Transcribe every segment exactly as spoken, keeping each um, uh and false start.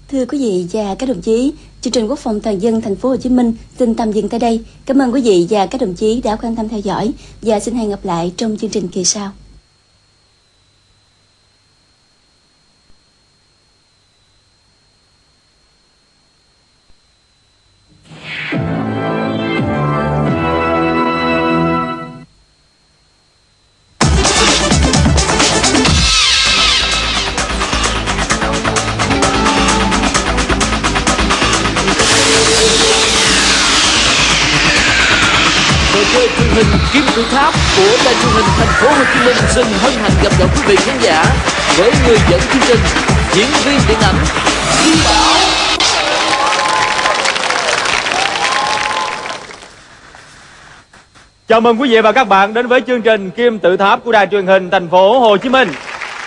Thưa quý vị và các đồng chí, chương trình Quốc phòng toàn dân thành phố Hồ Chí Minh xin tạm dừng tại đây. Cảm ơn quý vị và các đồng chí đã quan tâm theo dõi và xin hẹn gặp lại trong chương trình kỳ sau. Truyền hình Kim Tự Tháp của đài truyền hình thành phố Hồ Chí Minh xin hân hạnh gặp gỡ quý vị khán giả với người dẫn chương trình, diễn viên điện ảnh Duy Bảo. Chào mừng quý vị và các bạn đến với chương trình Kim Tự Tháp của đài truyền hình thành phố Hồ Chí Minh.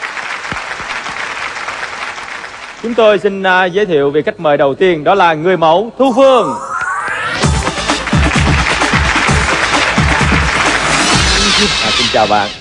Chúng tôi xin uh, giới thiệu vị khách mời đầu tiên, đó là người mẫu Thu Phương. À, xin chào bạn.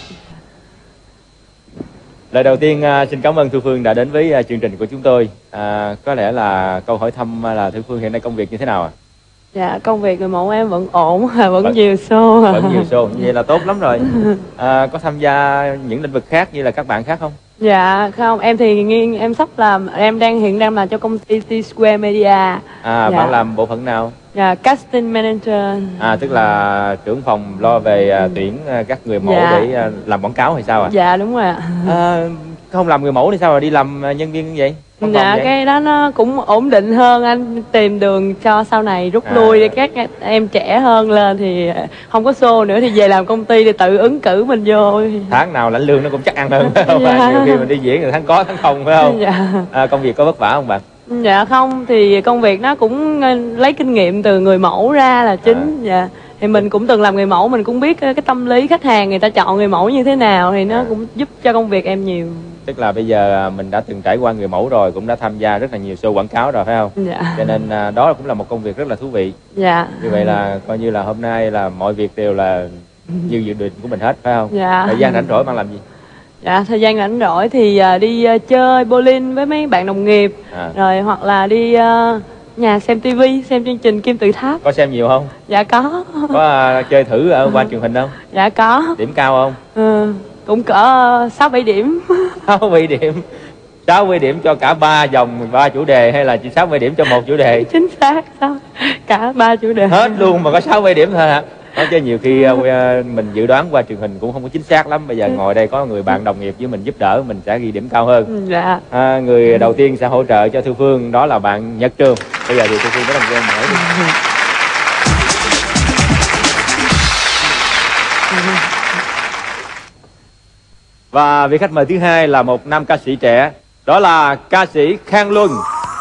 Lời đầu tiên à, xin cảm ơn Thu Phương đã đến với à, chương trình của chúng tôi. À, có lẽ là câu hỏi thăm là Thu Phương hiện nay công việc như thế nào ạ? À? Dạ, công việc người mẫu em vẫn ổn, vẫn, vẫn nhiều show. Vẫn nhiều show, vậy là tốt lắm rồi. À, có tham gia những lĩnh vực khác như là các bạn khác không? Dạ không, em thì nghiêng em sắp làm, em đang hiện đang làm cho công ty T Square Media. À, dạ. Bạn làm bộ phận nào? Dạ, casting manager. À, tức là trưởng phòng lo về à, tuyển à, các người mẫu dạ. để à, làm quảng cáo hay sao ạ? À? Dạ đúng rồi ạ. À, không làm người mẫu thì sao mà đi làm nhân viên như vậy? Không dạ vậy? Cái đó nó cũng ổn định hơn, anh tìm đường cho sau này rút à. lui để các em trẻ hơn lên thì không có show nữa thì về làm công ty thì tự ứng cử mình vô. Tháng nào lãnh lương nó cũng chắc ăn hơn phải không? Dạ. Nhiều khi mình đi diễn thì tháng có tháng không phải không? Dạ. À, công việc có vất vả không bạn? Dạ không, thì công việc nó cũng lấy kinh nghiệm từ người mẫu ra là chính. À. Dạ. Thì mình cũng từng làm người mẫu, mình cũng biết cái tâm lý khách hàng người ta chọn người mẫu như thế nào thì nó à. cũng giúp cho công việc em nhiều. Tức là bây giờ mình đã từng trải qua người mẫu rồi, cũng đã tham gia rất là nhiều show quảng cáo rồi phải không? Dạ. Cho nên đó cũng là một công việc rất là thú vị. Dạ. Như vậy là coi như là hôm nay là mọi việc đều là như dự định của mình hết phải không? Dạ. Thời gian rảnh rỗi bạn làm gì? Dạ, thời gian rảnh rỗi thì uh, đi uh, chơi bowling với mấy bạn đồng nghiệp à. Rồi hoặc là đi uh, nhà xem tivi, xem chương trình Kim Tự Tháp. Có xem nhiều không? Dạ có. Có uh, chơi thử ở qua truyền hình không? Dạ có. Điểm cao không? Ừ, cũng cỡ sáu bảy điểm. sáu bảy điểm. sáu mươi điểm cho cả ba vòng ba chủ đề hay là chỉ sáu mươi điểm cho một chủ đề? Chính xác, sao? Cả ba chủ đề. Hết luôn mà có sáu mươi điểm thôi hả? Nói chứ nhiều khi uh, mình dự đoán qua truyền hình cũng không có chính xác lắm. Bây giờ ngồi đây có người bạn đồng nghiệp với mình giúp đỡ, mình sẽ ghi điểm cao hơn. Dạ. À, người đầu tiên sẽ hỗ trợ cho Thu Phương đó là bạn Nhật Trường. Bây giờ thì Thu Phương có đồng quen hỏi đi. Và vị khách mời thứ hai là một nam ca sĩ trẻ, đó là ca sĩ Khang Luân.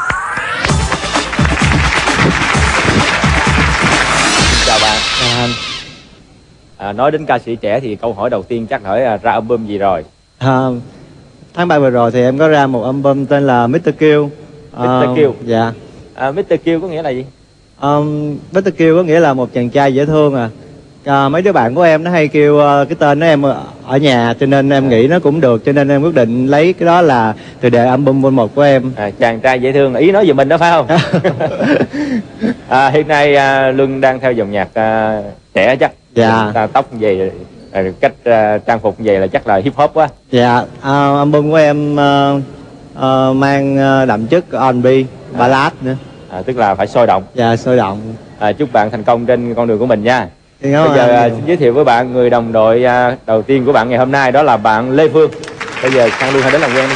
Chào bạn. À, à, nói đến ca sĩ trẻ thì câu hỏi đầu tiên chắc hỏi là ra album gì rồi? À, tháng ba vừa rồi thì em có ra một album tên là mít tơ Kill. mít tơ Kill. Dạ. À, mít tơ Kill có nghĩa là gì? Um, mít tơ Kill có nghĩa là một chàng trai dễ thương à. À, mấy đứa bạn của em nó hay kêu uh, cái tên đó em ở nhà cho nên em nghĩ nó cũng được, cho nên em quyết định lấy cái đó là từ đề album vol một của em. À, chàng trai dễ thương, ý nói về mình đó phải không? à, hiện nay uh, Luân đang theo dòng nhạc uh, trẻ chắc. Dạ. Ta tóc như vậy, uh, cách uh, trang phục như vậy là chắc là hip hop quá. Dạ. Uh, album của em uh, uh, mang uh, đậm chất R and B, ballad nữa. À, tức là phải sôi động. Dạ, sôi động. À, chúc bạn thành công trên con đường của mình nha. Bây giờ uh, xin giới thiệu với bạn người đồng đội uh, đầu tiên của bạn ngày hôm nay, đó là bạn Lê Phương. Bây giờ Khang Luân hãy đến làm quen đi.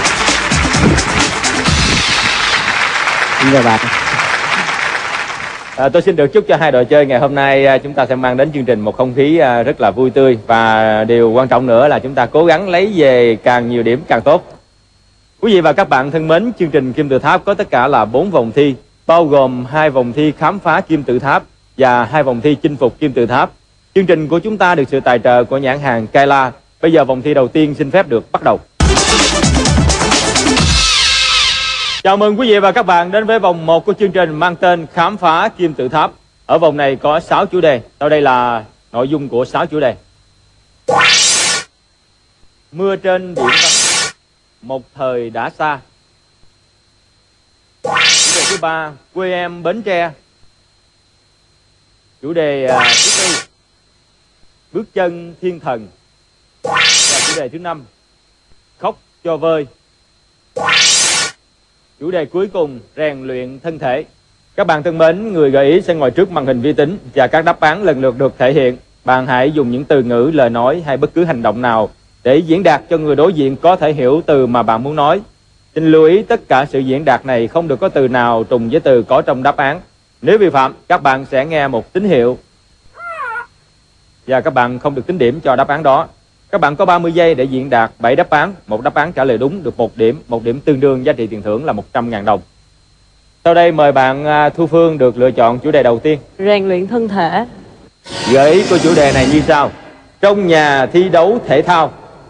Xin chào bạn. À, tôi xin được chúc cho hai đội chơi ngày hôm nay uh, chúng ta sẽ mang đến chương trình một không khí uh, rất là vui tươi. Và điều quan trọng nữa là chúng ta cố gắng lấy về càng nhiều điểm càng tốt. Quý vị và các bạn thân mến, chương trình Kim Tự Tháp có tất cả là bốn vòng thi, bao gồm hai vòng thi khám phá Kim Tự Tháp và hai vòng thi chinh phục Kim Tự Tháp. Chương trình của chúng ta được sự tài trợ của nhãn hàng Kaila. Bây giờ vòng thi đầu tiên xin phép được bắt đầu. Chào mừng quý vị và các bạn đến với vòng một của chương trình mang tên Khám phá Kim Tự Tháp. Ở vòng này có sáu chủ đề. Sau đây là nội dung của sáu chủ đề. Mưa trên biển Bắc, một thời đã xa. thứ ba, quê em Bến Tre. Chủ đề uh, thứ tư, bước chân thiên thần. Và chủ đề thứ năm, khóc cho vơi. Chủ đề cuối cùng, rèn luyện thân thể. Các bạn thân mến, người gợi ý sẽ ngồi trước màn hình vi tính và các đáp án lần lượt được thể hiện. Bạn hãy dùng những từ ngữ, lời nói hay bất cứ hành động nào để diễn đạt cho người đối diện có thể hiểu từ mà bạn muốn nói. Xin lưu ý tất cả sự diễn đạt này không được có từ nào trùng với từ có trong đáp án. Nếu vi phạm, các bạn sẽ nghe một tín hiệu và các bạn không được tính điểm cho đáp án đó. Các bạn có ba mươi giây để diễn đạt bảy đáp án. Một đáp án trả lời đúng được một điểm. Một điểm tương đương giá trị tiền thưởng là một trăm nghìn đồng. Sau đây mời bạn Thu Phương được lựa chọn chủ đề đầu tiên. Rèn luyện thân thể. Gợi ý của chủ đề này như sau. Trong nhà thi đấu thể thao.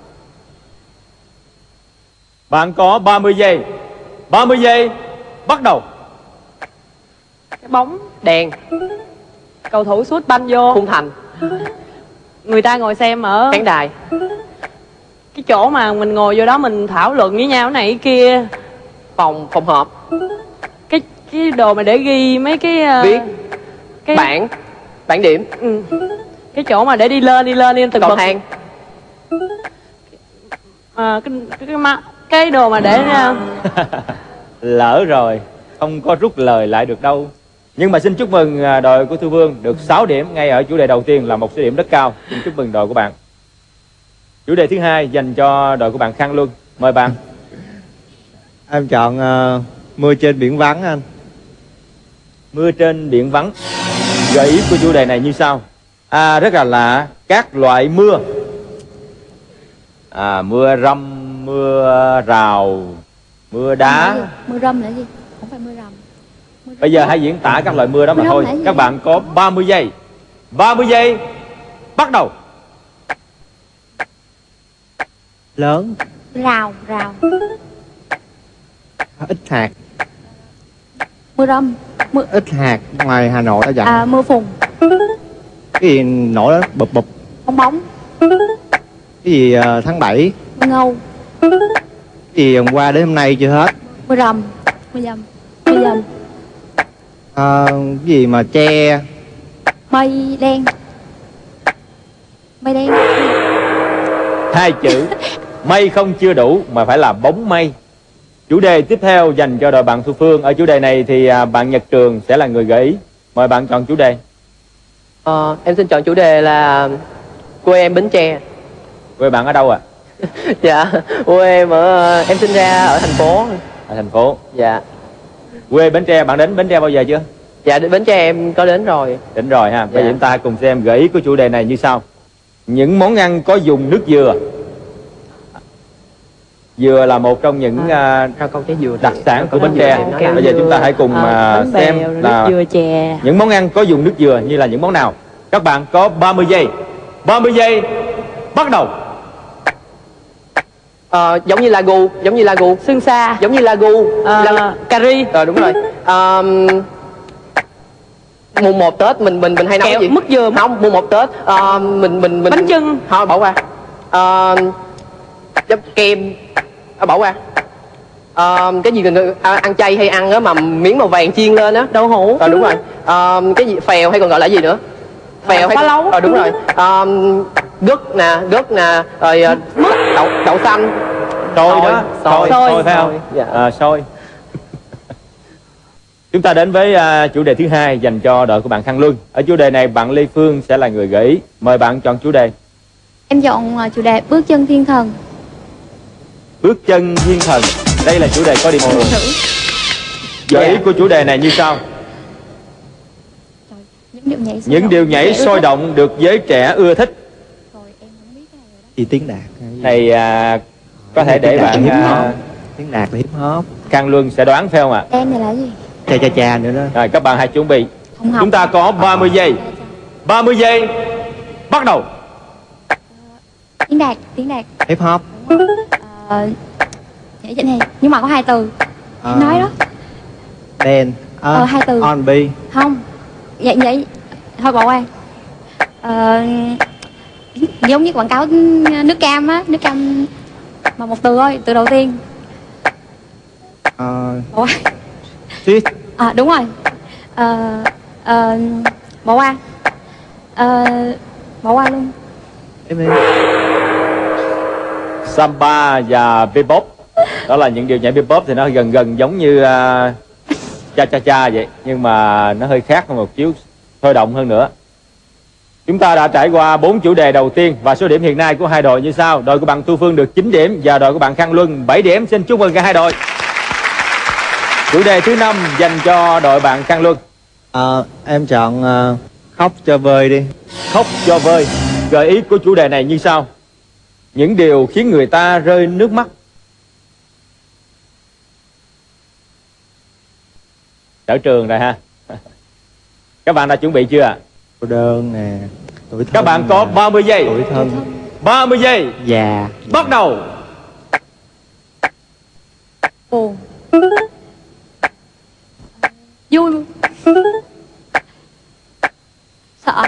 Bạn có ba mươi giây. ba mươi giây, bắt đầu. Cái bóng Đèn. cầu thủ sút banh vô. Khung thành. Người ta ngồi xem ở Khán đài. cái chỗ mà mình ngồi vô đó mình thảo luận với nhau cái này cái kia. Phòng. Phòng họp. Cái cái đồ mà để ghi mấy cái uh, Viết. cái Bảng. Bảng điểm. ừ. Cái chỗ mà để đi lên đi lên đi lên từng Cầu bậc. thang. À, cái cái cái, ma, cái đồ mà để uh, Lỡ rồi, không có rút lời lại được đâu. Nhưng mà xin chúc mừng đội của Thu Phương được sáu điểm ngay ở chủ đề đầu tiên, là một số điểm rất cao. Xin chúc mừng đội của bạn. Chủ đề thứ hai dành cho đội của bạn Khang Luân. Mời bạn. Em chọn uh, mưa trên biển vắng anh. Mưa trên biển vắng. Gợi ý của chủ đề này như sau. À, rất là lạ. Các loại mưa. À, mưa râm, mưa rào, mưa đá. Mưa râm là gì? Không phải mưa rầm. Mưa Bây giờ hãy diễn tả các loại mưa đó mà Mưa thôi. râm là gì? Các bạn có ba mươi giây. ba mươi giây, bắt đầu. Lớn. Rào, rào. Ít hạt. Mưa râm. Mưa Ít hạt. Ngoài Hà Nội đã dặn. à, mưa phùn. Cái gì nổi đó bụp bụp. Bong bóng. Cái gì uh, tháng bảy. Mưa ngâu. Cái gì hôm qua đến hôm nay chưa hết. Mưa rầm. Mưa dầm. Mưa dầm. Ờ, cái gì mà che. Mây đen. Mây đen. Hai chữ. Mây không chưa đủ mà phải là bóng mây. Chủ đề tiếp theo dành cho đội bạn Thu Phương. Ở chủ đề này thì à, bạn Nhật Trường sẽ là người gợi ý. Mời bạn chọn chủ đề. Ờ, em xin chọn chủ đề là quê em Bến Tre. Quê bạn ở đâu ạ? À? Dạ, quê em ở em sinh ra ở thành phố. Ở thành phố. Dạ. Quê Bến Tre, bạn đến Bến Tre bao giờ chưa? Dạ, đến Bến Tre em có đến rồi. Đến rồi ha. Bây Dạ. giờ chúng ta hãy cùng xem gợi ý của chủ đề này như sau. Những món ăn có dùng nước dừa. Dừa là một trong những À, uh, rau câu trái dừa đặc sản của có Bến dừa Tre. thì nó là- Bây giờ chúng ta hãy cùng à, uh, xem là dừa chè. những món ăn có dùng nước dừa như là những món nào. Các bạn có ba mươi giây. ba mươi giây, bắt đầu. Ờ, giống như lagu, giống như lagu, Sương sa. giống như lagu. À, La- cà ri. Ờ đúng rồi. Ờ, mùng một Tết mình mình mình hay nấu Kẹo cái gì? mứt dừa. Không, mùng một Tết ờ, mình mình mình Bánh chưng. thôi bỏ qua. Ờ, giống kem. Ờ, bỏ qua. Ờ, cái gì gần à, ăn chay hay ăn á mà miếng màu vàng chiên lên á. Đậu hũ. Ờ đúng rồi. Ờ, cái gì phèo hay còn gọi là gì nữa? Phèo Ờ, hay phá lấu. Ờ đúng rồi. Ờ, gấc nè, gấc nè, rồi ờ, đậu đậu xanh. Sôi đó. Xôi. Sôi, Xôi. sôi phải không? Dạ. À, sôi. Chúng ta đến với uh, chủ đề thứ hai dành cho đội của bạn Khang Luân. Ở chủ đề này bạn Lê Phương sẽ là người gợi ý. Mời bạn chọn chủ đề. Em chọn uh, chủ đề bước chân thiên thần. Bước chân thiên thần. Đây là chủ đề có điểm mười. Gợi ý của chủ đề này như sau. Những điệu nhảy sôi Những động. điều nhảy Dễ ưa sôi thích. động được giới trẻ ưa thích. Rồi, em không biết cái này rồi đó. Gì tiếng đạt. Thầy uh, có thể để bạn uh, Tiếng đạt là hip hop. Khang Luân sẽ đoán phải không ạ? Em này là gì? Cha cha cha nữa đó. Rồi các bạn hãy chuẩn bị. Không học. Chúng ta có ba mươi giây. ba mươi giây. Bắt đầu. Tiếng đạt, tiếng đạt. Hip hop. Ờ, nhảy trên này nhưng mà có hai từ. Em nói đó. Đen. À, Ờ, hai từ. R and B. Không. Vậy vậy thôi bỏ qua. Ờ, giống như quảng cáo nước cam á, nước cam mà một từ thôi, từ đầu tiên. Ờ, Bỏ qua. Sweet. À đúng rồi. Ờ ờ bỏ qua. Ờ bỏ qua luôn. Em đi. Samba và bebop, đó là những điệu nhảy bebop thì nó gần gần giống như uh, cha cha cha vậy, nhưng mà nó hơi khác hơn một chiếu, sôi động hơn nữa. Chúng ta đã trải qua bốn chủ đề đầu tiên và số điểm hiện nay của hai đội như sau. Đội của bạn Thu Phương được chín điểm và đội của bạn Khang Luân bảy điểm. Xin chúc mừng cả hai đội. Chủ đề thứ năm dành cho đội bạn Khang Luân. À, em chọn uh, khóc cho vơi đi. Khóc cho vơi. Gợi ý của chủ đề này như sau: những điều khiến người ta rơi nước mắt. Sở Trường rồi ha. Các bạn đã chuẩn bị chưa ạ? Cô đơn nè, tuổi thân. Các bạn có nè. ba mươi giây. Tuổi thân. ba mươi giây. Già. Bắt đầu. Ồ. Vui. Sợ.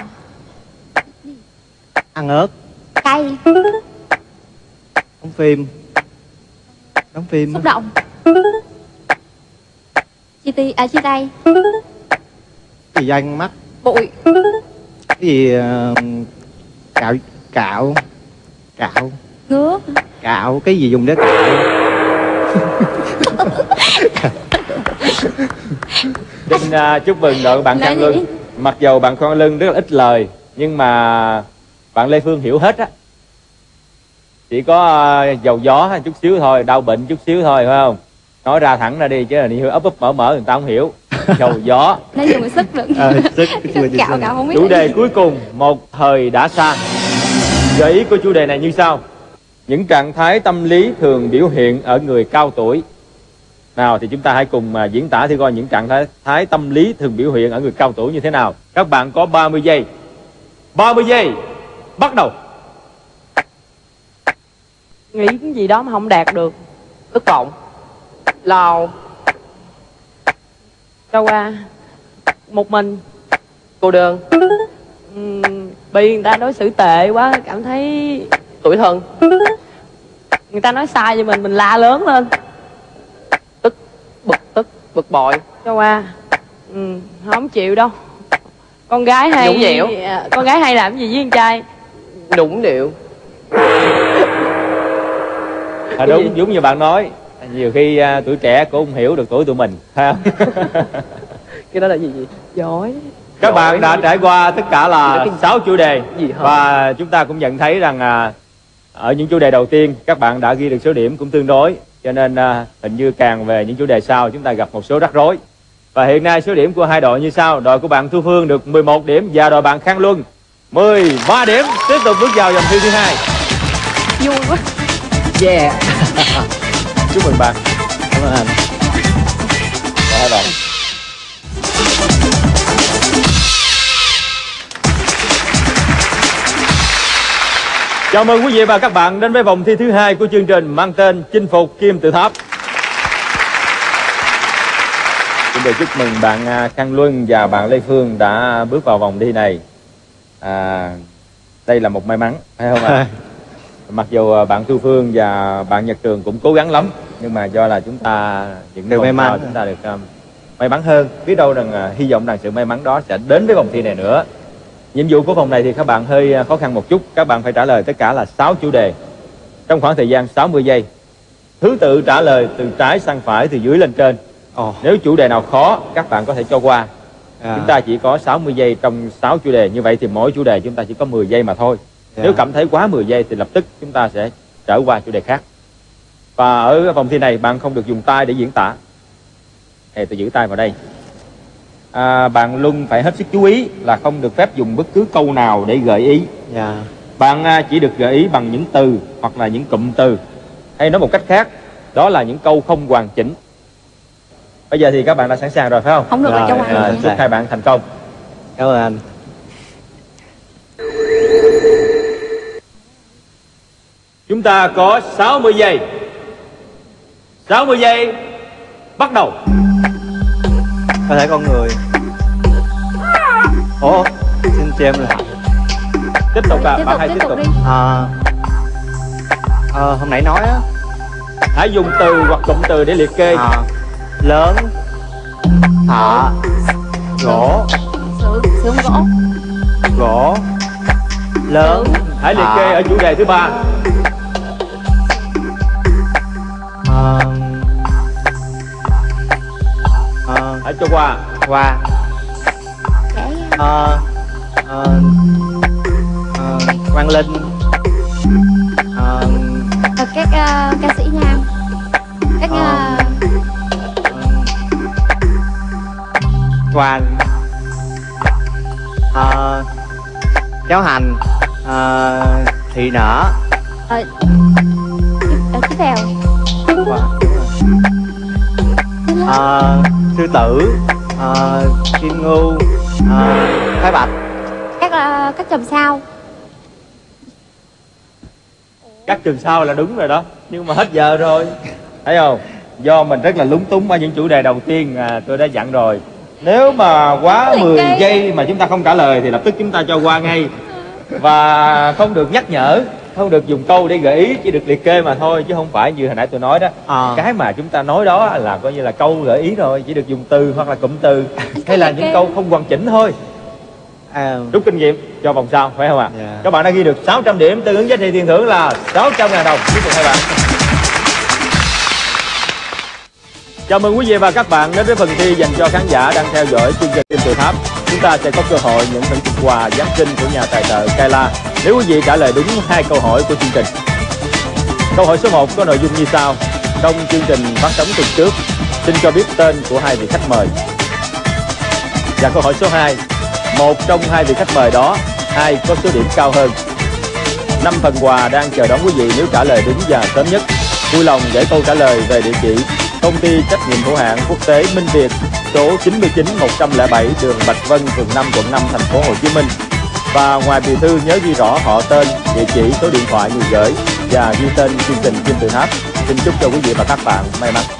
Ăn ớt. Cay. Đóng phim. Đóng phim. Xúc động. Chia ti à chia tay. Cái gì danh mắt. Bụi. Cái gì uh, cạo cạo cạo Ngứa. cạo cái gì dùng để cạo. Xin uh, chúc mừng đội của bạn Khang Luân. Mặc dầu bạn Khang Luân rất là ít lời, nhưng mà bạn Lê Phương hiểu hết á. Chỉ có uh, dầu gió chút xíu thôi, đau bệnh chút xíu thôi, phải không? Nói ra thẳng ra đi, chứ là đi ấp ấp mở mở người ta không hiểu. Dầu gió. Nó dùng cái sức được. À, sức, Cạo cạo không biết. Chủ đề cuối cùng, một thời đã xa. Gợi ý của chủ đề này như sau: những trạng thái tâm lý thường biểu hiện ở người cao tuổi. Nào thì chúng ta hãy cùng uh, diễn tả thử coi những trạng thái, thái tâm lý thường biểu hiện ở người cao tuổi như thế nào. Các bạn có ba mươi giây. ba mươi giây. Bắt đầu. Nghĩ cái gì đó mà không đạt được. Thất vọng. Lo. Cho qua. Một mình. Cô đơn. Uhm, bị người ta đối xử tệ quá, cảm thấy Tuổi thân. người ta nói sai cho mình, mình la lớn lên. Tức. Bực tức. Bực bội. Cho qua. Ừ, không chịu đâu. Con gái hay Nhũng nhẽo. con gái hay làm gì với con trai? Nũng nịu. À, đúng, giống như bạn nói, nhiều khi uh, tuổi trẻ cũng không hiểu được tuổi tụi mình, phải không? Cái đó là gì vậy? Giỏi. Các Giỏi. bạn đã trải qua tất cả là sáu chủ đề Gì hả? và chúng ta cũng nhận thấy rằng à, ở những chủ đề đầu tiên các bạn đã ghi được số điểm cũng tương đối, cho nên à, hình như càng về những chủ đề sau chúng ta gặp một số rắc rối. Và hiện nay số điểm của hai đội như sau: đội của bạn Thu Phương được mười một điểm và đội bạn Khang Luân mười ba điểm. Tiếp tục bước vào vòng thi thứ hai. Vui quá. Yeah. Chúc mừng bạn. Cảm ơn anh. Và hai bạn. Chào mừng quý vị và các bạn đến với vòng thi thứ hai của chương trình mang tên Chinh Phục Kim Tự Tháp. Xin được chúc mừng bạn Khang Luân và bạn Lê Phương đã bước vào vòng thi này. À, đây là một may mắn, phải không ạ? Mặc dù bạn Thu Phương và bạn Nhật Trường cũng cố gắng lắm, nhưng mà do là chúng ta những được may mắn, chúng ta được um, may mắn hơn. Biết đâu rằng uh, hy vọng rằng sự may mắn đó sẽ đến với vòng thi này nữa. Nhiệm vụ của vòng này thì các bạn hơi khó khăn một chút. Các bạn phải trả lời tất cả là sáu chủ đề trong khoảng thời gian sáu mươi giây. Thứ tự trả lời từ trái sang phải, từ dưới lên trên. Ồ. Nếu chủ đề nào khó các bạn có thể cho qua. À. Chúng ta chỉ có sáu mươi giây trong sáu chủ đề. Như vậy thì mỗi chủ đề chúng ta chỉ có mười giây mà thôi. Dạ. Nếu cảm thấy quá mười giây thì lập tức chúng ta sẽ trở qua chủ đề khác. Và ở vòng thi này bạn không được dùng tay để diễn tả. Thì tôi giữ tay vào đây. À, bạn Luân phải hết sức chú ý là không được phép dùng bất cứ câu nào để gợi ý. Dạ. Bạn à, chỉ được gợi ý bằng những từ hoặc là những cụm từ, hay nói một cách khác, đó là những câu không hoàn chỉnh. Bây giờ thì các bạn đã sẵn sàng rồi phải không? Không được là cho À, qua. chúc hai bạn thành công. Cảm ơn anh. Chúng ta có sáu mươi giây. sáu mươi giây. Bắt đầu. Có thể con người. Ồ, xin cho em lại. Tiếp tục ạ, Tiếp bạn tục, hãy tiếp tiếp tục tục. đi. À, à, hôm nãy nói á. Hãy dùng từ hoặc cụm từ để liệt kê. À, lớn. thợ, gỗ, Sưởng, sưởng gỗ. gỗ, lớn. Hãy liệt thợ, kê ở chủ đề thứ ba. ờ, ờ, Hãy cho qua. qua, Để ờ, ờ, ờ, Quang Linh, ờ, ờ, các ờ, ca sĩ nam. Các Ờ. ờ, Hoàn, ờ, Giáo Hành, ờ, Thị Nở, ờ, tiếp, ờ, tiếp theo. ờ, Sư Tử, ờ, Kim Ngưu, ờ, Thái Bạch. Các ờ, các chòm sao. Các trường sau là đúng rồi đó, nhưng mà hết giờ rồi, thấy không? Do mình rất là lúng túng ở những chủ đề đầu tiên, à, tôi đã dặn rồi. Nếu mà quá mười giây mà chúng ta không trả lời thì lập tức chúng ta cho qua ngay. Và không được nhắc nhở, không được dùng câu để gợi ý, chỉ được liệt kê mà thôi, chứ không phải như hồi nãy tôi nói đó. Ờ. Cái mà chúng ta nói đó là coi như là câu gợi ý rồi, chỉ được dùng từ hoặc là cụm từ, hay là những câu không hoàn chỉnh thôi. À, Rút kinh nghiệm cho vòng sau, phải không ạ? Dạ. Các bạn đã ghi được sáu trăm điểm, tương ứng giá trị tiền thưởng là sáu trăm ngàn đồng. Chúc mừng hai bạn. Chào mừng quý vị và các bạn đến với phần thi dành cho khán giả đang theo dõi chương trình Kim Tự Tháp. Chúng ta sẽ có cơ hội nhận thưởng phần quà Giáng sinh của nhà tài trợ Kayla nếu quý vị trả lời đúng hai câu hỏi của chương trình. Câu hỏi số một có nội dung như sau: trong chương trình phát sóng tuần trước, xin cho biết tên của hai vị khách mời. Và câu hỏi số hai, một trong hai vị khách mời đó, ai có số điểm cao hơn? Năm phần quà đang chờ đón quý vị nếu trả lời đúng và sớm nhất. Vui lòng gửi câu trả lời về địa chỉ công ty trách nhiệm hữu hạn quốc tế Minh Việt, số chín mươi chín một trăm lẻ bảy đường Bạch Vân, phường năm, quận năm, thành phố Hồ Chí Minh. Và ngoài bìa thư nhớ ghi rõ họ tên, địa chỉ, số điện thoại người gửi và ghi tên chương trình Kim Tự Tháp. Xin chúc cho quý vị và các bạn may mắn.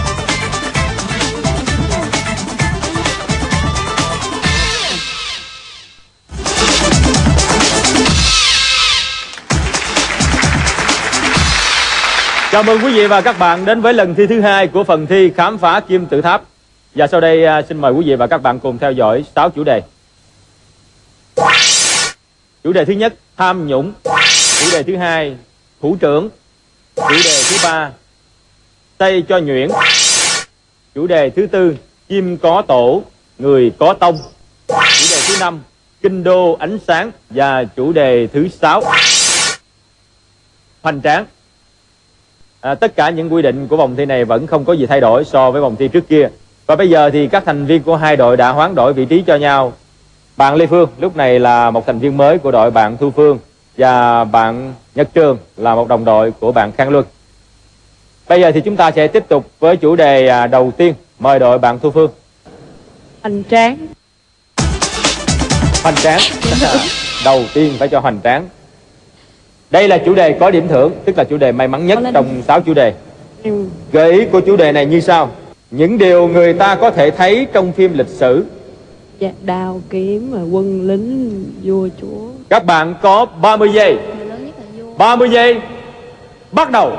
Chào mừng quý vị và các bạn đến với lần thi thứ hai của phần thi khám phá Kim Tự Tháp. Và sau đây à, xin mời quý vị và các bạn cùng theo dõi sáu chủ đề. Chủ đề thứ nhất, tham nhũng. Chủ đề thứ hai, thủ trưởng. Chủ đề thứ ba, xây cho nhuyễn. Chủ đề thứ tư, chim có tổ, người có tông. Chủ đề thứ năm, kinh đô ánh sáng. Và chủ đề thứ sáu, hoành tráng. À, tất cả những quy định của vòng thi này vẫn không có gì thay đổi so với vòng thi trước kia. Và bây giờ thì các thành viên của hai đội đã hoán đổi vị trí cho nhau. Bạn Lê Phương lúc này là một thành viên mới của đội bạn Thu Phương, và bạn Nhật Trường là một đồng đội của bạn Khang Luân. Bây giờ thì chúng ta sẽ tiếp tục với chủ đề đầu tiên. Mời đội bạn Thu Phương. Hoành tráng. Hoành tráng. Đầu tiên phải cho hoành tráng. Đây là chủ đề có điểm thưởng, tức là chủ đề may mắn nhất trong sáu chủ đề. Ừ. Gợi ý của chủ đề này như sau: những điều người ta có thể thấy trong phim lịch sử. Dạ, đao kiếm, quân lính, vua chúa. Các bạn có ba mươi giây. Người lớn nhất là vua. ba mươi giây. Bắt đầu.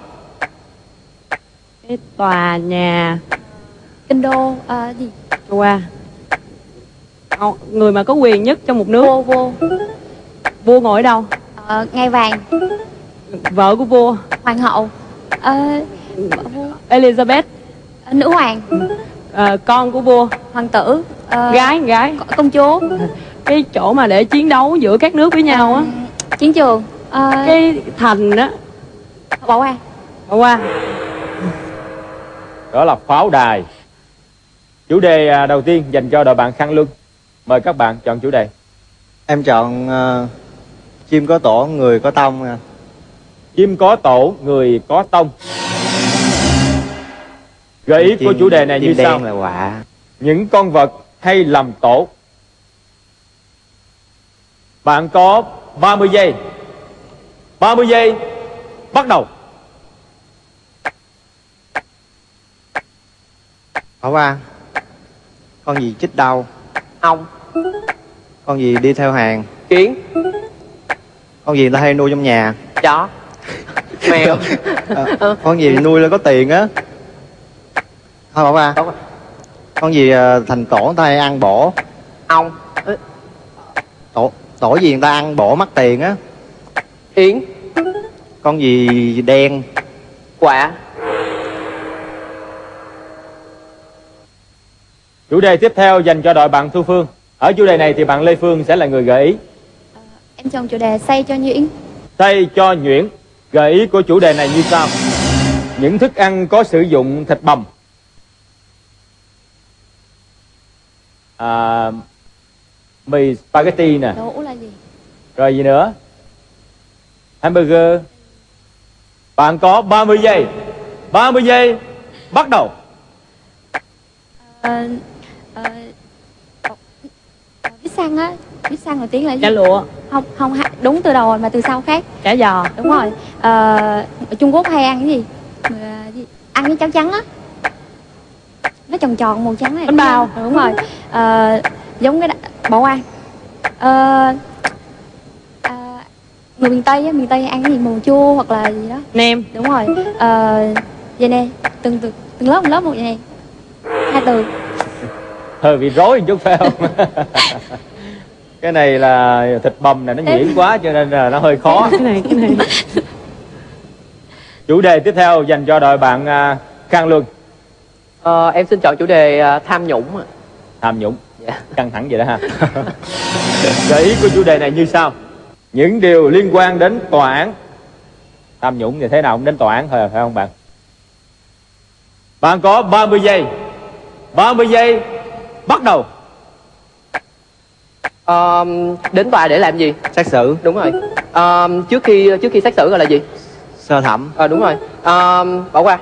Cái tòa nhà. Kinh đô, ờ, gì? Qua. Ờ, người mà có quyền nhất trong một nước. Vua, vua. Vua ngồi ở đâu? Ờ, ngai vàng. Vợ của vua. Hoàng hậu. Ờ, vợ vua. Elizabeth. Ờ, nữ hoàng. Ờ, con của vua. Hoàng tử. Ờ, Gái, gái. co- công chúa. Cái chỗ mà để chiến đấu giữa các nước với nhau á. Chiến trường. Ờ, Cái thành á. bỏ qua. Bỏ qua. Đó là pháo đài. Chủ đề à, đầu tiên dành cho đội bạn Khang Luân. Mời các bạn chọn chủ đề. em chọn ờ, chim có tổ, người có tông nè. Chim có tổ, người có tông. Gợi ý của chủ đề này như chim sau: đen là quạ. những con vật hay làm tổ. Bạn có ba mươi giây. ba mươi giây. Bắt đầu. Bỏ qua. Con gì chích đâu? Ong. Con gì đi theo hàng? Kiến. Con gì người ta hay nuôi trong nhà? Chó. Mèo. Ờ, con gì nuôi là có tiền á? Thôi bỏ qua. Bỏ qua. Con gì à, thành tổ người ta hay ăn bổ. Ong. Tổ tổ gì người ta ăn bổ mắc tiền á. Yến. Con gì đen. Quạ. Chủ đề tiếp theo dành cho đội bạn Thu Phương. Ở chủ đề này thì bạn Lê Phương sẽ là người gợi ý. Em chọn chủ đề say cho nhuyễn. Say cho nhuyễn. Gợi ý của chủ đề này như sau: những thức ăn có sử dụng thịt bằm. À, mì spaghetti nè. Đồ là gì? Rồi gì nữa? Hamburger. Bạn có ba mươi giây. ba mươi giây. Bắt đầu. Ờ, ờ, biết xăng á, biết xăng nổi tiếng là gì? Chả lụa. Không, không, đúng từ đầu rồi mà từ sau khác. Chả giò. Đúng rồi. Ờ, ở Trung Quốc hay ăn cái gì? Mà, gì? Ăn cái cháo trắng á. Nó tròn tròn màu trắng này. Bánh bao. Đúng rồi. Ờ, giống cái đ- bỏ qua. Ờ, à, người miền Tây á, miền Tây ăn cái gì màu chua hoặc là gì đó. Nem. Đúng rồi. Ờ, vậy nè, từng từng từng lớp một lớp một vậy nè. Hai từ. Hơi bị rối một chút phải không? Cái này là thịt bằm này nó nhuyễn quá cho nên là nó hơi khó. Cái này, cái này. Chủ đề tiếp theo dành cho đội bạn uh, Khang Luân. Ờ, em xin chọn chủ đề uh, tham nhũng. Tham nhũng. Dạ. Căng thẳng vậy đó ha. Gợi ý của chủ đề này như sau: những điều liên quan đến tòa án. Tham nhũng thì thế nào cũng đến tòa án thôi phải không bạn? Bạn có ba mươi giây. ba mươi giây. Bắt đầu. Ờ, đến tòa để làm gì? Xét xử. Đúng rồi. Ờ, trước khi trước khi xét xử gọi là gì? Sơ thẩm. Ờ, đúng rồi. Ờ, bỏ qua.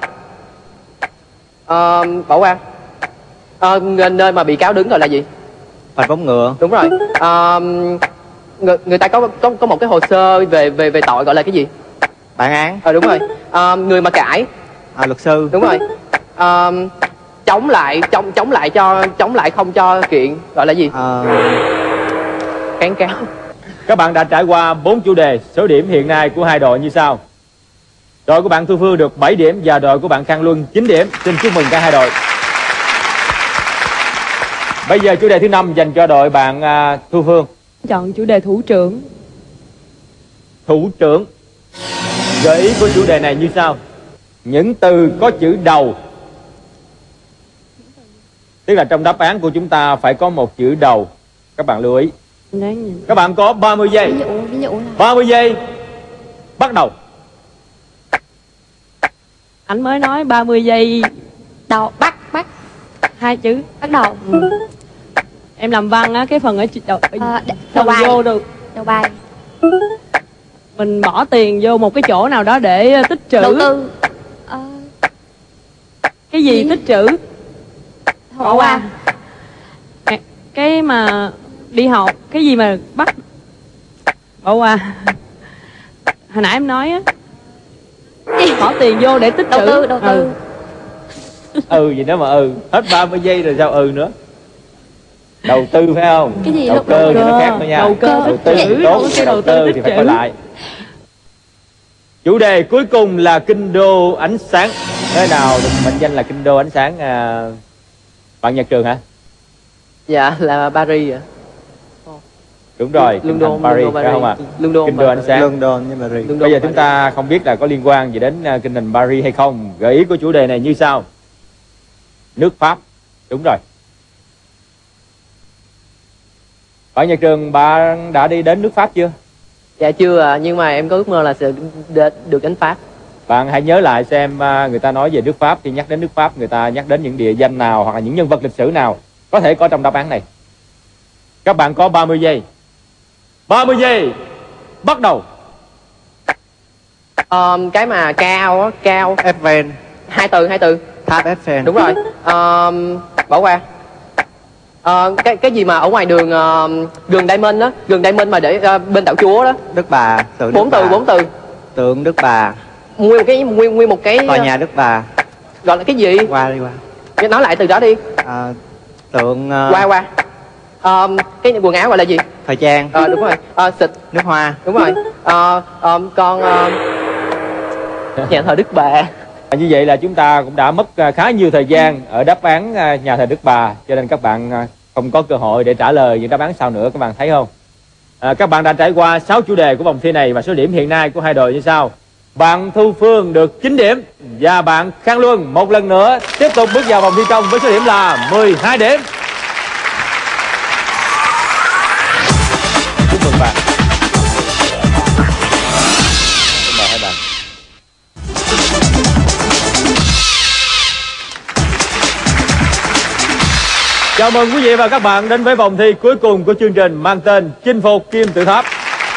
Ờ, bỏ qua. Ờ, nơi mà bị cáo đứng gọi là gì? Phanh phóng ngựa. Đúng rồi. Ờ, người, người ta có có có một cái hồ sơ về về về tội gọi là cái gì? Bản án. Ờ, đúng rồi. Ờ, người mà cãi. À, luật sư. Đúng rồi. Ờ, chống lại chống chống lại cho chống lại không cho kiện gọi là gì? À, Kháng cáo. Các bạn đã trải qua bốn chủ đề. Số điểm hiện nay của hai đội như sau: đội của bạn Thu Phương được bảy điểm và đội của bạn Khang Luân chín điểm. Xin chúc mừng cả hai đội. Bây giờ chủ đề thứ năm dành cho đội bạn uh, Thu Phương. Chọn chủ đề thủ trưởng. Thủ trưởng. Gợi ý của chủ đề này như sau: những từ có chữ đầu. Tức là trong đáp án của chúng ta phải có một chữ đầu. Các bạn lưu ý. Đáng nhìn. Các bạn có ba mươi giây. Ví dụ, ví dụ là ba mươi giây. Bắt đầu. Anh mới nói ba mươi giây. đầu, bắt, bắt, Hai chữ. bắt đầu. Ừ. Em làm văn á, cái phần ở chữ- đầu, Ờ, đ- đầu phần bài. vô được. Đầu bài. Mình bỏ tiền vô một cái chỗ nào đó để tích trữ. Đầu tư. Ờ, Cái gì Gì? tích trữ? bỏ qua. À, cái mà đi học, cái gì mà bắt. Bỏ qua. Hồi nãy em nói á, bỏ tiền vô để tích Đầu trữ. tư, đầu tư. Ừ. Ừ gì nữa mà ừ. Hết ba mươi giây rồi sao ừ nữa. Đầu tư phải không? Cái gì đầu lúc cơ đầu thì nó cơ? khác thôi nha. Đầu cơ đầu tích tư trữ, thì tốt, cái cái đầu đầu tư tư tích thì phải trữ. coi lại. Chủ đề cuối cùng là kinh đô ánh sáng. Thế nào được mệnh danh là kinh đô ánh sáng à, bạn Nhật Trường hả? Dạ là Paris ạ. Đúng rồi, kinh London, thành Paris London, phải không ạ? London, Kinh đô ánh sáng. London với Paris. London, Bây giờ chúng Paris. ta không biết là có liên quan gì đến à, kinh thành Paris hay không. Gợi ý của chủ đề này như sau: nước Pháp. Đúng rồi. Bạn Nhật Trường, bạn đã đi đến nước Pháp chưa? Dạ chưa ạ, nhưng mà em có ước mơ là sẽ đ- được đến Pháp. Bạn hãy nhớ lại xem à, người ta nói về nước Pháp thì nhắc đến nước Pháp người ta nhắc đến những địa danh nào hoặc là những nhân vật lịch sử nào có thể có trong đáp án này. Các bạn có ba mươi giây. ba mươi giây. Bắt đầu. Ờm, cái mà cao á, cao. Eiffel. Hai từ, hai từ. Tháp Eiffel. Đúng rồi. Ờm, bỏ qua. Ờ, cái cái gì mà ở ngoài đường uh, gần Diamond đó, gần Diamond mà để ờ, bên đảo Chúa đó. Đức Bà. Tượng Bốn Đức từ, Bà. bốn từ. Tượng Đức Bà. Nguyên một cái nguyên nguyên một cái Tòa nhà Đức Bà. gọi là cái gì? Qua đi qua. Nói lại từ đó đi. À, tượng uh, Qua qua. Ờm, cái quần áo gọi là gì? thời trang. Ờ, đúng rồi. Ờ, xịt. Nước hoa. Đúng rồi. Ờ, ờm, con uh, nhà thờ Đức Bà. Như vậy là chúng ta cũng đã mất khá nhiều thời gian ở đáp án nhà thờ Đức Bà, cho nên các bạn không có cơ hội để trả lời những đáp án sau nữa, các bạn thấy không? À, các bạn đã trải qua sáu chủ đề của vòng thi này và số điểm hiện nay của hai đội như sau. Bạn Thu Phương được chín điểm và bạn Khang Luân một lần nữa tiếp tục bước vào vòng thi công với số điểm là mười hai điểm. Chúc mừng bạn. Mời hai bạn. Chào mừng quý vị và các bạn đến với vòng thi cuối cùng của chương trình mang tên Chinh phục Kim Tự Tháp.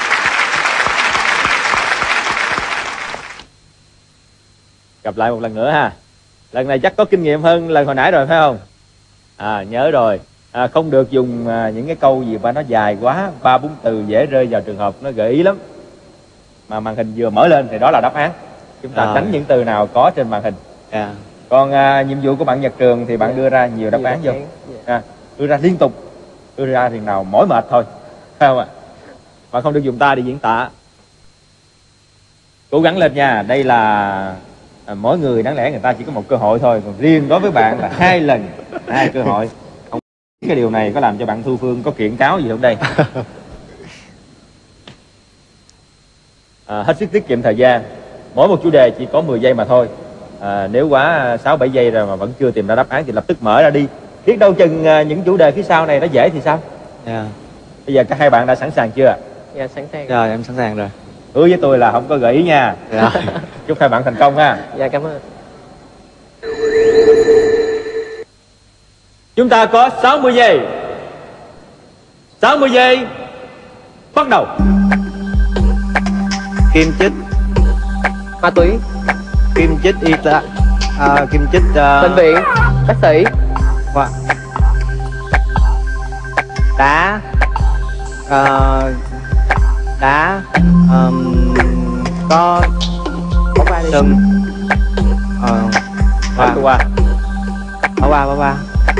Gặp lại một lần nữa ha. Lần này chắc có kinh nghiệm hơn lần hồi nãy rồi phải không? À nhớ rồi. À, không được dùng à, những cái câu gì mà nó dài quá, ba bốn từ dễ rơi vào trường hợp nó gợi ý lắm. Mà màn hình vừa mở lên thì đó là đáp án. Chúng ta à. tránh những từ nào có trên màn hình. À. Còn à, nhiệm vụ của bạn Nhật Trường thì bạn đưa ra nhiều đáp án vô. À, đưa ra liên tục, đưa ra thì nào mỏi mệt thôi, phải không ạ? Bạn không được dùng tay để diễn tả. Cố gắng lên nha. Đây là à, mỗi người đáng lẽ người ta chỉ có một cơ hội thôi, còn riêng đối với bạn là hai lần, hai cơ hội. Không biết cái điều này có làm cho bạn Thu Phương có kiện cáo gì không đây? À, hết sức tiết kiệm thời gian. Mỗi một chủ đề chỉ có mười giây mà thôi. À, nếu quá sáu bảy giây rồi mà vẫn chưa tìm ra đáp án thì lập tức mở ra đi. Biết đâu chừng à, những chủ đề phía sau này nó dễ thì sao? Yeah. Bây giờ các hai bạn đã sẵn sàng chưa? Dạ sẵn sàng. Rồi em sẵn sàng rồi. Hứa với tôi là không có gợi ý nha. Yeah. Chúc hai bạn thành công ha. Dạ cảm ơn. Chúng ta có sáu mươi giây. sáu mươi giây. Bắt đầu. Kim chích. Ma túy. Kim chích y tá. À, kim chích uh... bệnh viện. Bác sĩ. Wow. Đá. Uh, đá. Um, có. Bỏ qua đi. Sừng. Ờ. Qua. Qua. Bỏ qua, bỏ qua.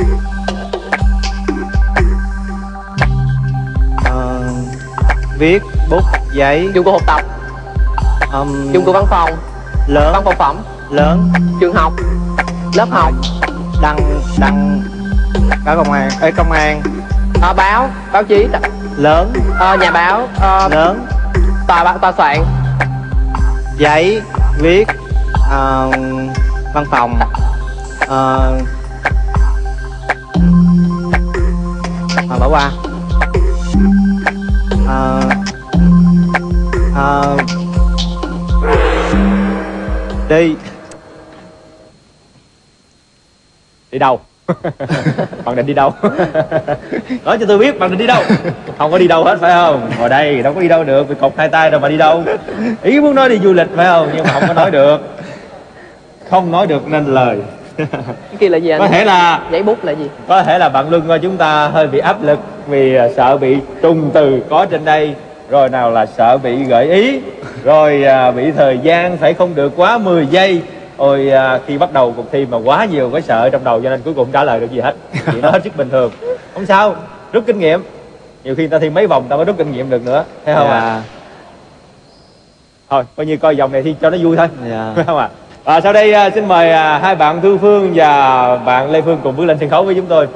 Uh, viết, bút, giấy. Dụng cụ học tập. Um, Dụng cụ văn phòng. Lớn. Văn phòng phẩm. Lớn. Trường học. Lớp học. Đăng, đăng. Báo công an, ê công an. À, báo, báo chí. Lớn. À, nhà báo. À, lớn. Tòa, tòa soạn. Giấy, viết. Uh, văn phòng. Uh, à, bỏ qua. Uh, uh, đi. Đi đâu? Bạn định đi đâu? Nói cho tôi biết bạn định đi đâu. Không có đi đâu hết phải không? Ngồi đây đâu có đi đâu được, vì cột hai tay rồi mà đi đâu. Ý muốn nói đi du lịch phải không? Nhưng mà không có nói được. Không nói được nên lời. Cái kia là gì anh? Có thể là giấy bút là gì? Có thể là bạn Luân coi chúng ta hơi bị áp lực vì sợ bị trùng từ có trên đây, rồi nào là sợ bị gợi ý, rồi à, bị thời gian phải không được quá mười giây. Ôi à, khi bắt đầu cuộc thi mà quá nhiều cái sợ trong đầu cho nên cuối cùng không trả lời được gì hết. Chuyện đó hết sức bình thường. Không sao, rút kinh nghiệm. Nhiều khi ta thi mấy vòng ta mới rút kinh nghiệm được nữa, thấy không ạ? Yeah. Thôi coi như coi vòng này thi cho nó vui thôi, yeah. Phải không ạ? À, sau đây à, xin mời à, hai bạn Thu Phương và bạn Lê Phương cùng bước lên sân khấu với chúng tôi.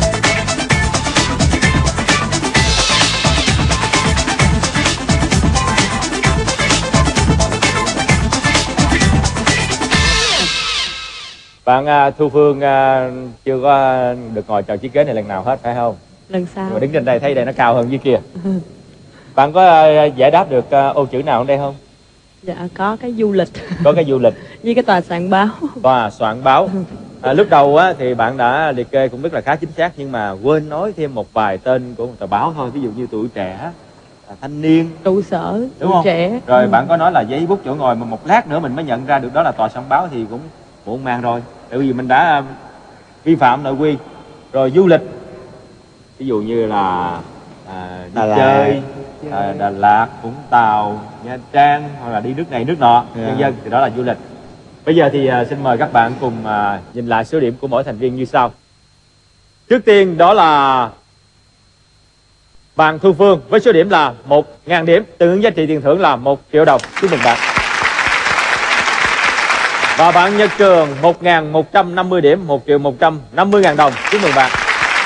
Bạn uh, Thu Phương uh, chưa có được ngồi chọn chiếc ghế này lần nào hết phải không? Lần sau. Nhưng mà đứng trên đây thấy đây nó cao hơn dưới kia. Bạn có uh, giải đáp được uh, ô chữ nào ở đây không? Dạ có cái du lịch. Có cái du lịch. Với cái tòa soạn báo. Tòa soạn báo. À, lúc đầu á, thì bạn đã liệt kê cũng rất là khá chính xác, nhưng mà quên nói thêm một vài tên của một tờ báo thôi. Ví dụ như Tuổi Trẻ, Thanh Niên, trụ sở, đúng không? Trẻ. Rồi ừ. bạn có nói là giấy bút chỗ ngồi, mà một lát nữa mình mới nhận ra được đó là tòa soạn báo thì cũng muộn màng rồi. Tại vì mình đã vi phạm nội quy. Rồi du lịch, ví dụ như là à, đi Đà chơi à, Đà Lạt, Vũng Tàu, Nha Trang, hoặc là đi nước này nước nọ, yeah. Nhân dân thì đó là du lịch. Bây giờ thì à, xin mời các bạn cùng à, nhìn lại số điểm của mỗi thành viên như sau. Trước tiên đó là bạn Thu Phương với số điểm là một nghìn điểm, tương ứng giá trị tiền thưởng là một triệu đồng. Chúc mừng bạn. Và bạn Nhật Trường một nghìn một trăm năm mươi điểm, một triệu một trăm năm mươi ngàn đồng. Chúc mừng bạn.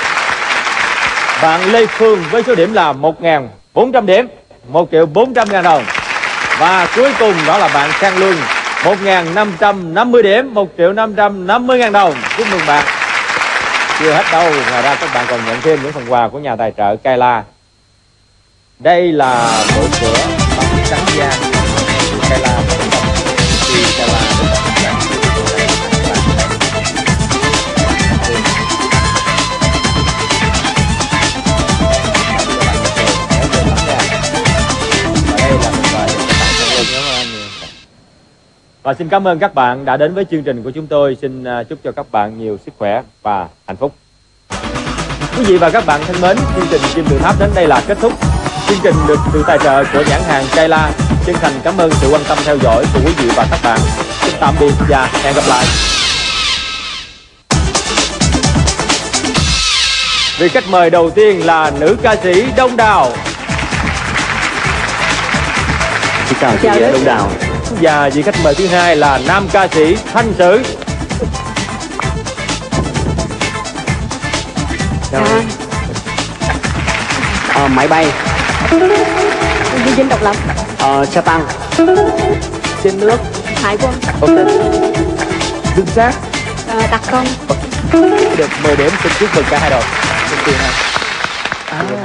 Bạn Lê Phương với số điểm là một nghìn bốn trăm điểm, một triệu bốn trăm ngàn đồng. Và cuối cùng đó là bạn Khang Luân, một nghìn năm trăm năm mươi điểm, một triệu năm trăm năm mươi ngàn đồng. Chúc mừng bạn. Chưa hết đâu, ngoài ra các bạn còn nhận thêm những phần quà của nhà tài trợ Kayla. Đây là bộ sữa bằng trắng da Kayla. Thì Kayla rất là thích bạn. Và xin cảm ơn các bạn đã đến với chương trình của chúng tôi. Xin chúc cho các bạn nhiều sức khỏe và hạnh phúc. Quý vị và các bạn thân mến, chương trình Kim Tự Tháp đến đây là kết thúc. Chương trình được sự tài trợ của nhãn hàng Kayla. Chân thành cảm ơn sự quan tâm theo dõi của quý vị và các bạn. Xin tạm biệt và hẹn gặp lại. Vị khách mời đầu tiên là nữ ca sĩ Đông Đào. Xin chào chị Đông Đào. Và vị khách mời thứ hai là nam ca sĩ Thanh Sử. À. Ờ, máy bay. Di dinh độc lập. Ờ, xe tăng. Trên nước. Hải quân. Ok. Chính xác. À, đặc công. Được mười điểm, xin chúc mừng cả hai đội. Xin chào. À.